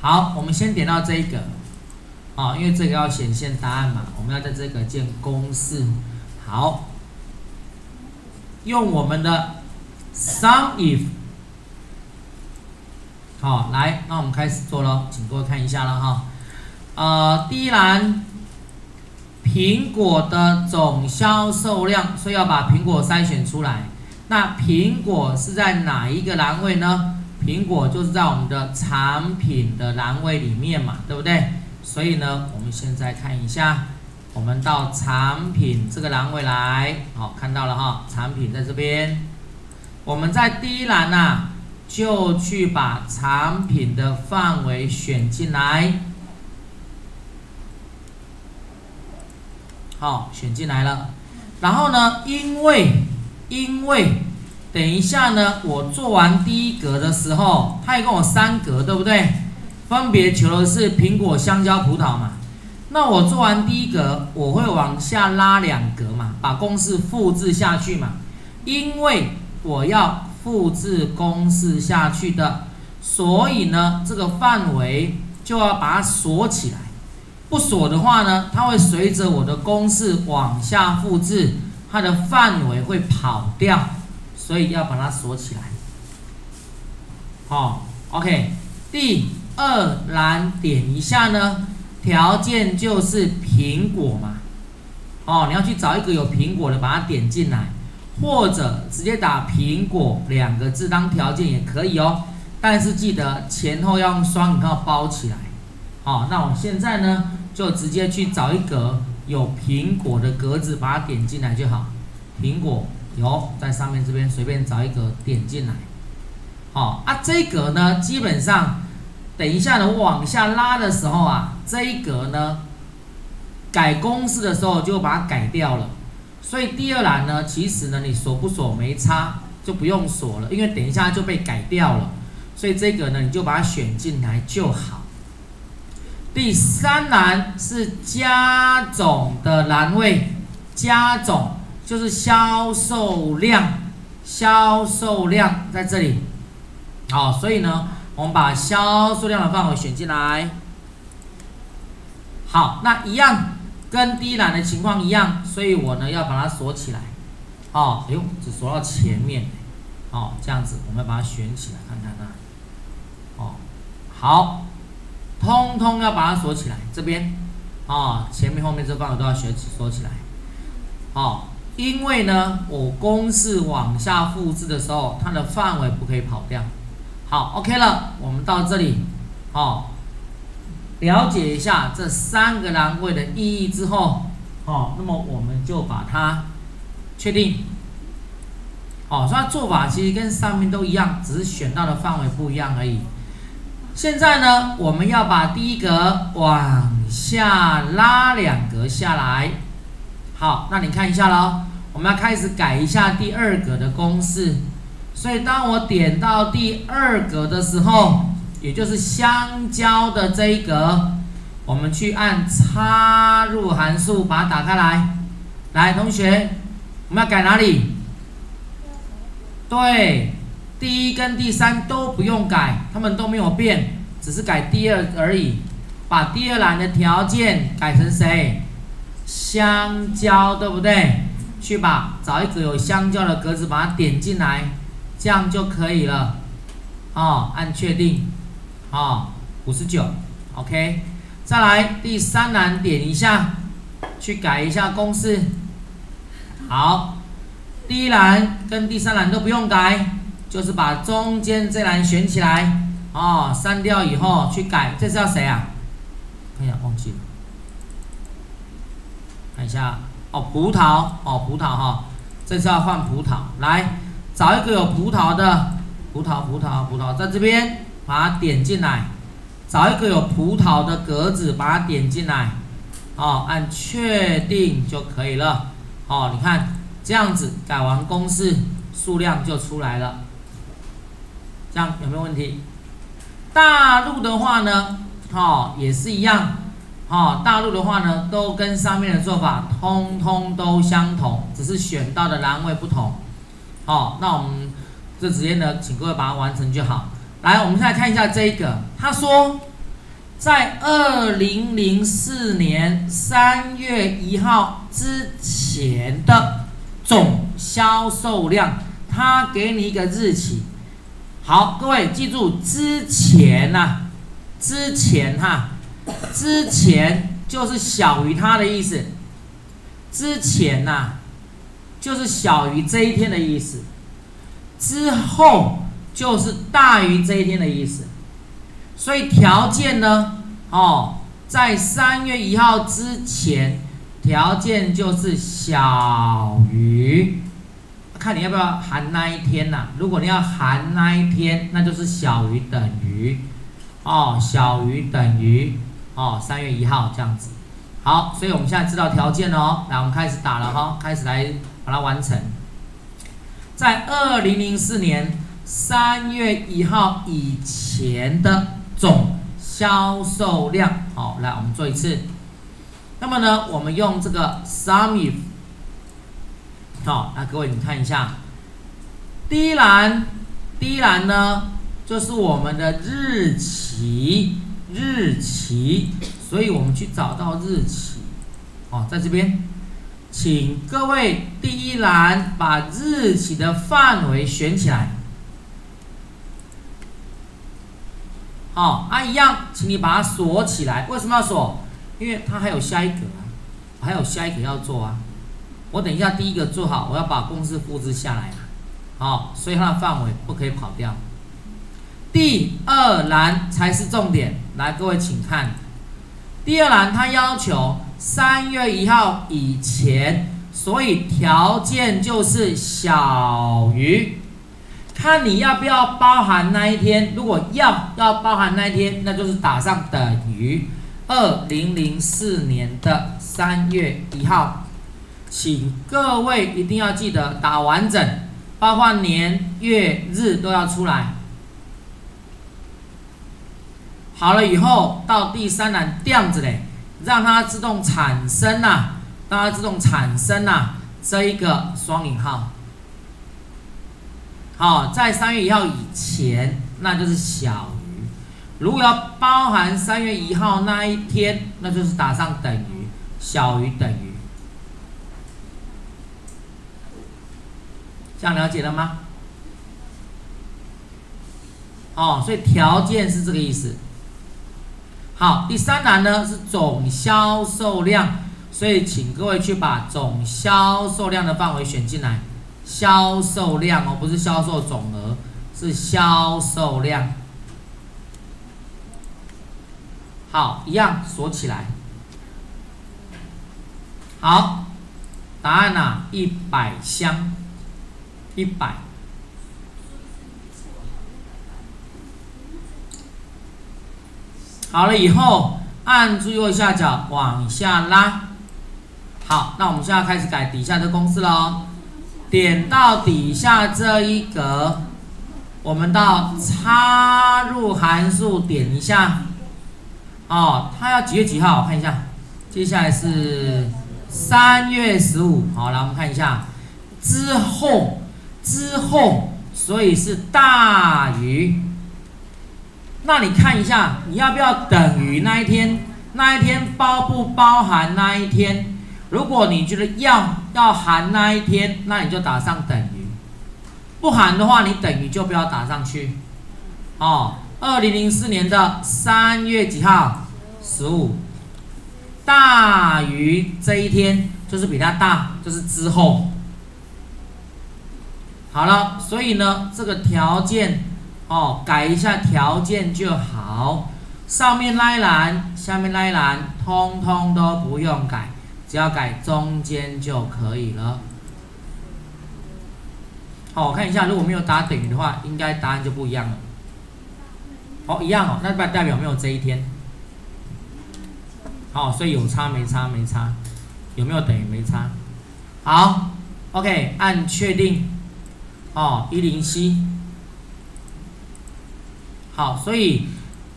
好，我们先点到这一个，因为这个要显现答案嘛，我们要在这个建公式。好，用我们的 SUMIF。好，来，那我们开始做咯，请各位看一下了哈。第一栏，苹果的总销售量，所以要把苹果筛选出来。那苹果是在哪一个栏位呢？苹果就是在我们的产品的栏位里面嘛，对不对？所以呢，我们现在看一下，我们到产品这个栏位来，好，看到了哈，产品在这边。我们在第一栏啊，就去把产品的范围选进来。好，选进来了。然后呢，因为等一下呢，我做完第一格的时候，它一共有3格，对不对？分别求的是苹果、香蕉、葡萄嘛。那我做完第一格，我会往下拉2格嘛，把公式复制下去嘛。因为我要复制公式下去的，所以呢，这个范围就要把它锁起来。不锁的话呢，它会随着我的公式往下复制，它的范围会跑掉，所以要把它锁起来。OK， 第2栏点一下呢，条件就是苹果嘛。你要去找一个有苹果的，把它点进来，或者直接打苹果2个字当条件也可以哦。但是记得前后要用双引号包起来。那我现在呢，就直接去找一格有苹果的格子，把它点进来就好。苹果有在上面这边随便找一格点进来。这一格呢，基本上等一下呢，我往下拉的时候啊，这一格呢，改公式的时候就把它改掉了。所以第2栏呢，其实呢，你锁不锁没差，就不用锁了，因为等一下就被改掉了。所以这个呢，你就把它选进来就好。第3栏是加总的栏位，加总就是销售量，销售量在这里。所以呢，我们把销售量的范围选进来。好，那一样跟第1栏的情况一样，所以我呢要把它锁起来。只锁到前面。这样子我们要把它选起来，看看啊。好。通通要把它锁起来，这边前面后面这范围都要锁起来。因为呢，我公式往下复制的时候，它的范围不可以跑掉。好 ，OK 了，我们到这里，了解一下这3个栏位的意义之后，那么我们就把它确定。所以它做法其实跟上面都一样，只是选到的范围不一样而已。现在呢，我们要把第一格往下拉2格下来。好，那你看一下咯，我们要开始改一下第2格的公式。所以当我点到第2格的时候，也就是香蕉的这一格，我们去按插入函数把它打开来。来，同学，我们要改哪里？对。第1跟第3都不用改，它们都没有变，只是改第2而已。把第2栏的条件改成谁？香蕉，对不对？去找一个有香蕉的格子，把它点进来，这样就可以了。按确定。59 ，OK。再来第3栏点一下，去改一下公式。好，第1栏跟第3栏都不用改。就是把中间这栏选起来，删掉以后去改，这是要谁啊？看一下，忘记了，看一下，葡萄，葡萄这是要换葡萄，来找一个有葡萄的，葡萄在这边，把它点进来，找一个有葡萄的格子，把它点进来，按确定就可以了，你看这样子改完公式，数量就出来了。这样有没有问题？大陆的话呢，也是一样，大陆的话呢，都跟上面的做法通通都相同，只是选到的栏位不同。那我们就直接呢，请各位把它完成就好。来，我们现在看一下这一个，他说在2004年3月1号之前的总销售量，它给你一个日期。好，各位记住之前之前之前就是小于它的意思，之前就是小于这一天的意思，之后就是大于这一天的意思。所以条件呢，在3月1号之前，条件就是小于，看你要不要含那一天如果你要含那一天，那就是小于等于，小于等于3月1号这样子。好，所以我们现在知道条件了来，我们开始打了开始来把它完成。在2004年3月1号以前的总销售量，好，来我们做一次。那么呢，我们用这个 sum if， 那各位你看一下，第一栏呢就是我们的日期，所以我们去找到日期，在这边，请各位第一栏把日期的范围选起来。一样，请你把它锁起来。为什么要锁？因为它还有下一格还有下一个要做我等一下第一个做好，我要把公式复制下来所以它的范围不可以跑掉。第二栏才是重点，来，各位请看，第二栏它要求3月1号以前，所以条件就是小于。看你要不要包含那一天，如果要包含那一天，那就是打上等于2004年的3月1号。请各位一定要记得打完整，包括年月日都要出来。好了以后，到第三栏这样子嘞，让它自动产生这一个双引号。好，在3月1号以前，那就是小于。如果要包含3月1号那一天，那就是打上等于，小于等于。这样了解了吗？所以条件是这个意思。好，第三栏呢是总销售量，所以请各位去把总销售量的范围选进来。销售量不是销售总额，是销售量。好，一样锁起来。好，答案100箱，100。好了以后，按住右下角往下拉。好，那我们现在开始改底下的公式喽。点到底下这一格，我们到插入函数点一下。它要几月几号？我看一下。接下来是3月15。好，来我们看一下之后，所以是大于。那你看一下，你要不要等于那一天？那一天包不包含那一天？如果你觉得要含那一天，那你就打上等于；不含的话，你等于就不要打上去。2004年的3月几号？15，大于这一天，就是比它大，就是之后。好了，所以呢，这个条件改一下条件就好。上面那一栏，下面那一栏，通通都不用改。只要改中间就可以了。好，我看一下，如果没有打等于的话，应该答案就不一样了。一样那代表没有这一天。所以有差没差？没差。有没有等于？没差。好 ，OK， 按确定。107。好，所以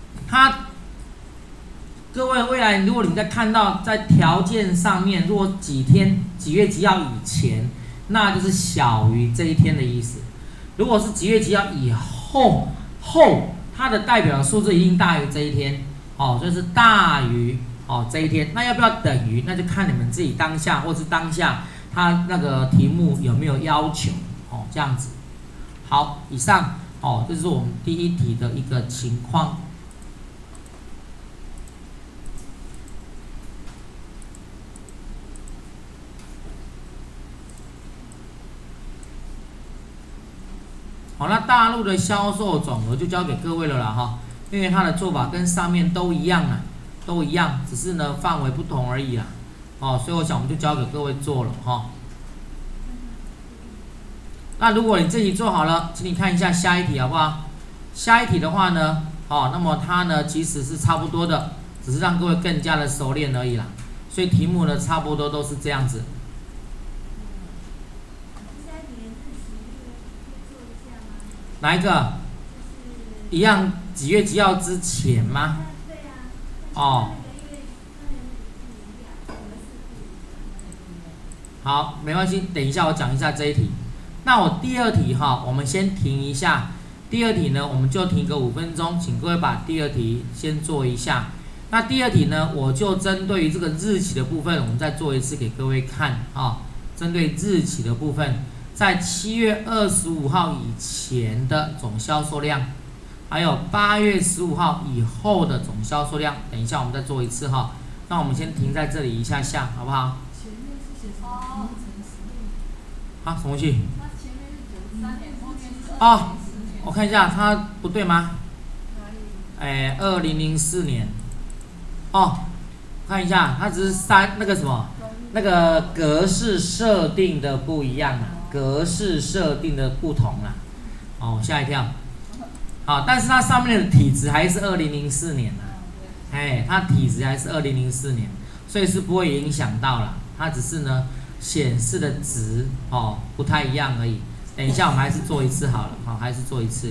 各位，未来如果你在看到在条件上面，如果几月几号以前，那就是小于这一天的意思。如果是几月几号以后，它的代表数字一定大于这一天。 哦，就是大于哦这一天。那要不要等于？那就看你们自己当下或是当下他那个题目有没有要求哦，这样子。好，以上哦，这是我们第一题的一个情况。好，那大陆的销售总额就交给各位了啦哈，因为它的做法跟上面都一样啊，都一样，只是呢范围不同而已啦。哦，所以我想我们就交给各位做了哈。那如果你这题做好了，请你看一下下一题好不好？下一题的话呢，哦，那么它呢其实是差不多的，只是让各位更加的熟练而已啦。所以题目呢差不多都是这样子。哪一个？一样几月几号之前吗？哦。好，没关系，等一下我讲一下这一题。那我第二题哈，我们先停一下。第二题呢，我们就停个5分钟，请各位把第二题先做一下。那第二题呢，我就针对于这个日期的部分，我们再做一次给各位看啊。针对日期的部分，在7月25号以前的总销售量，还有8月15号以后的总销售量，等一下我们再做一次哈。那我们先停在这里一下下，好不好？啊，什么东西？哦，我看一下，它不对吗？2004年。哦，看一下，它只是那个什么，那个格式设定的不一样啊，格式设定的不同啊。哦，吓一跳。好，但是它上面的体值还是2004年啊。它体值还是2004年，所以是不会影响到啦。它只是呢显示的值哦不太一样而已。等一下我们还是做一次好了，好，还是做一次。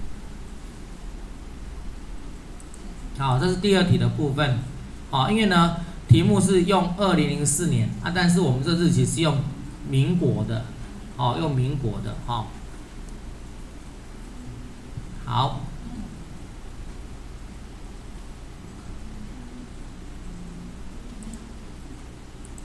好，这是第二题的部分。好，因为呢题目是用2004年啊，但是我们这日期是用民国的，哦，用民国的，哦。好。